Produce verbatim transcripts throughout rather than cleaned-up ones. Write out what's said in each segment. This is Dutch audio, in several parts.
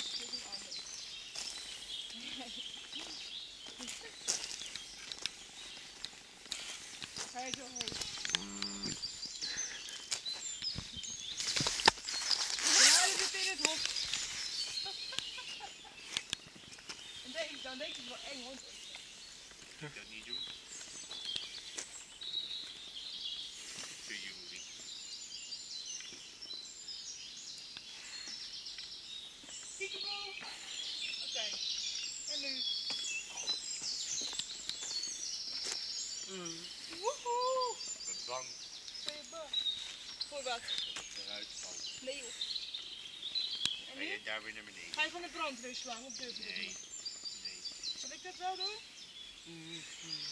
als het een ander. Ga je zo heen? Ja, je zit in het hok. En denk, dan denk je wel eng hond is. Ik dat niet doen. Te jullie. Kiekeboe. Oké. Okay. En nu? Mm. Woehoe. Ik ben bang. Ben je bang? Voor wat? Dat het eruit valt. Nee joh. En Ga nu? je daar weer naar beneden? Ga je van de brandweer slaan of durf je dat Nee. niet? Nee. Zal ik dat wel doen? Mm.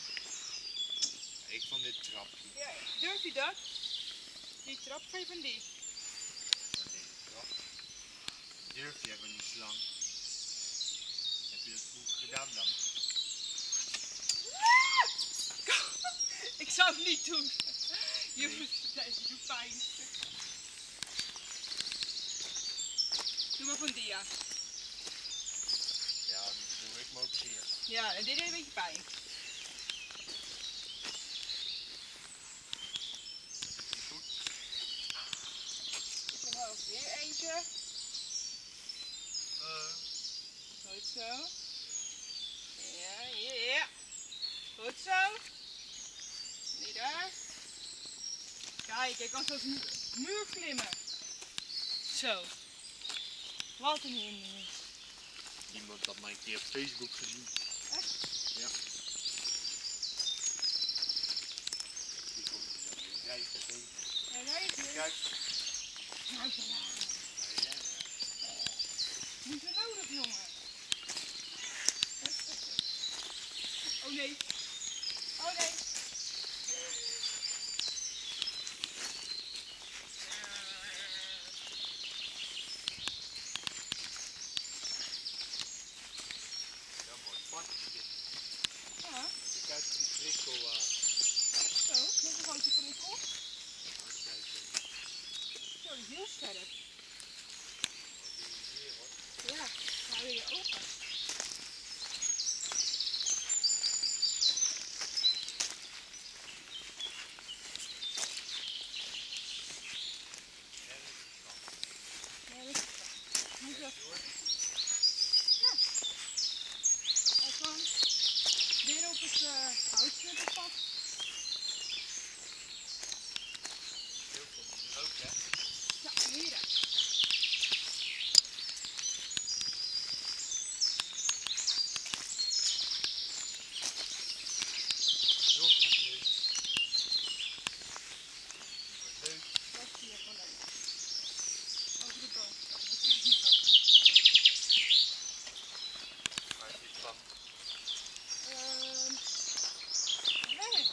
Ik van dit trapje. Ja, durf je dat? Die trap ga je van die. Van deze trap. Durf je van die slang? Heb je dat vroeger gedaan dan? Ik zou het niet doen. Je Nee. moet, nee, je doet pijn. Doe maar van die, ja. Ja, dan doe ik me ook zeer. Ja, en dit deed een beetje pijn. Goed. Ik omhoog. Hier eentje. Uh. Goed zo. Ja, hier, ja. Goed zo. Die daar. Kijk, ik kan zo'n mu muur klimmen. Zo. Wat een hindernis. Iemand had mij een keer op Facebook gezien. Echt? Ja. Die komt er zo in. Kijk, kijk. Ja, daar is hij. Kijk. Nou, zo nou. Ja, ja. Niet zo nodig, jongen. Oh nee. Oh nee. Ja, mooi pakje. Ja, Kijk uit die prikkel. Uh... zo. Met een grote prikkel. Kijk, Zo, die is heel sterk. hier hoor. Ja, hou je open. Ja, dat is het. Moet je dat... Ja. Hij kwam weer op het uh, houtsnipperpad. Heel veel rood, hè? Ja, hier. Nog wat leuk. Wat leuk. Dat is hier gewoon leuk. Over de boom. Waar is dit van? Ehm, nee,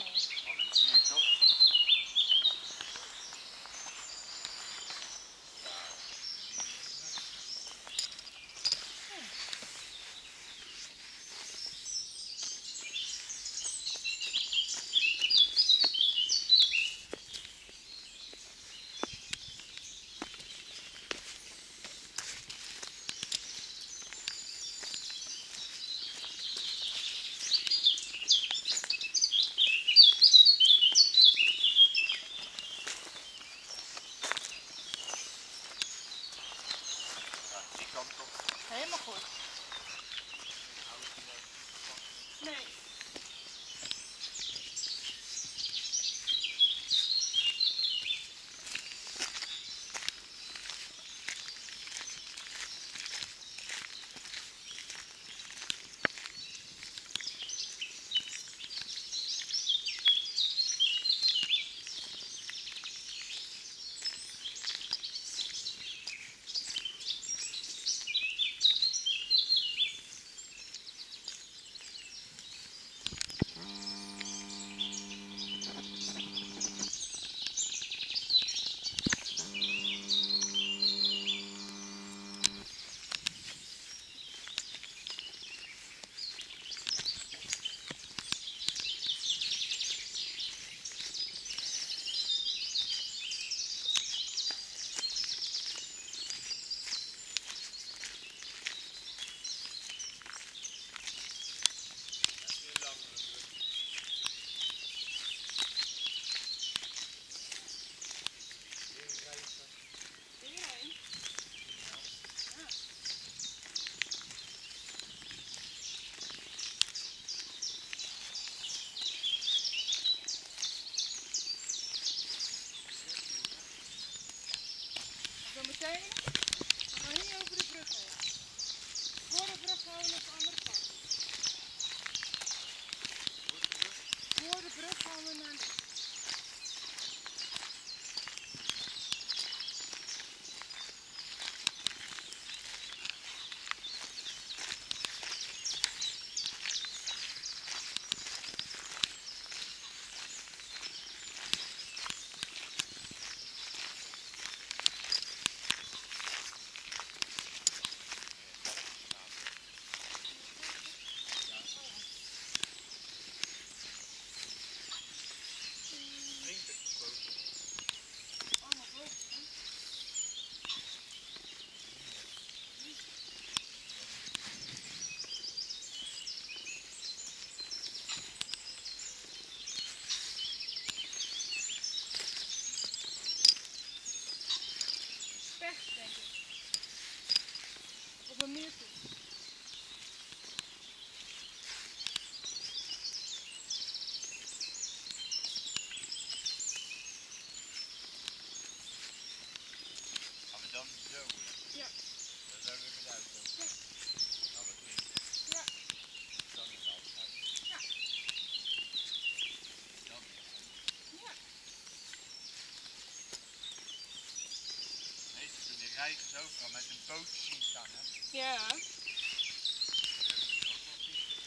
tijgers overal met hun pootjes zien staan, hè? Ja. Dat hebben we hier ook wel vissen.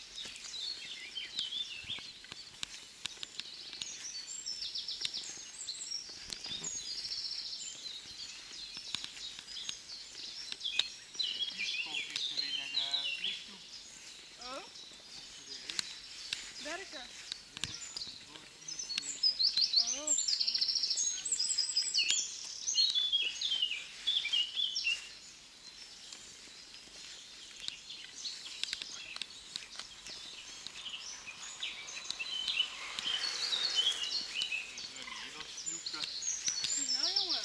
Die spook gisteren weer naar de vlieg toe. Oh, Mocht ze weer heen. werken. Nee, het wordt niet eten. Oh. Ik wil hier wel snoeken. Nou jongen.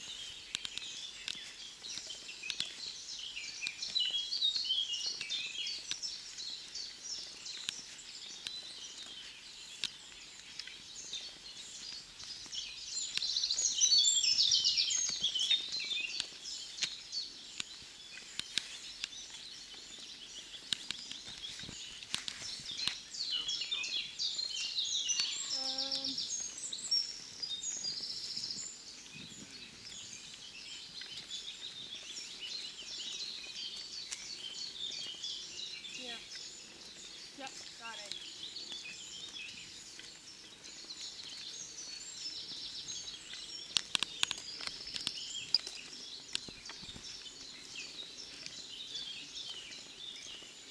Ehm. Ja. Ja, daarheen.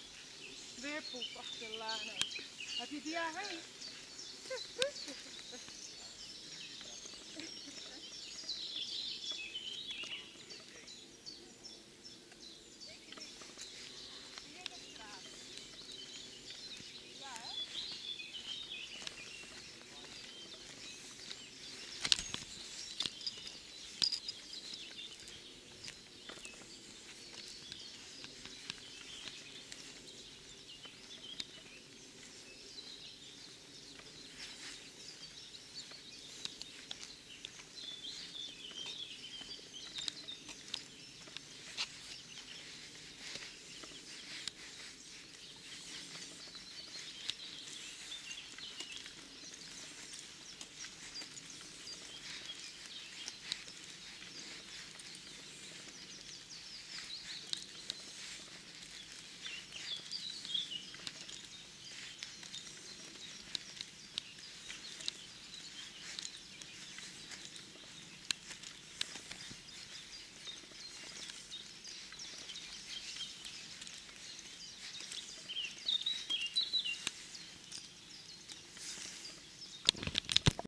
Weer poep achter de laan. Heb je die daarheen?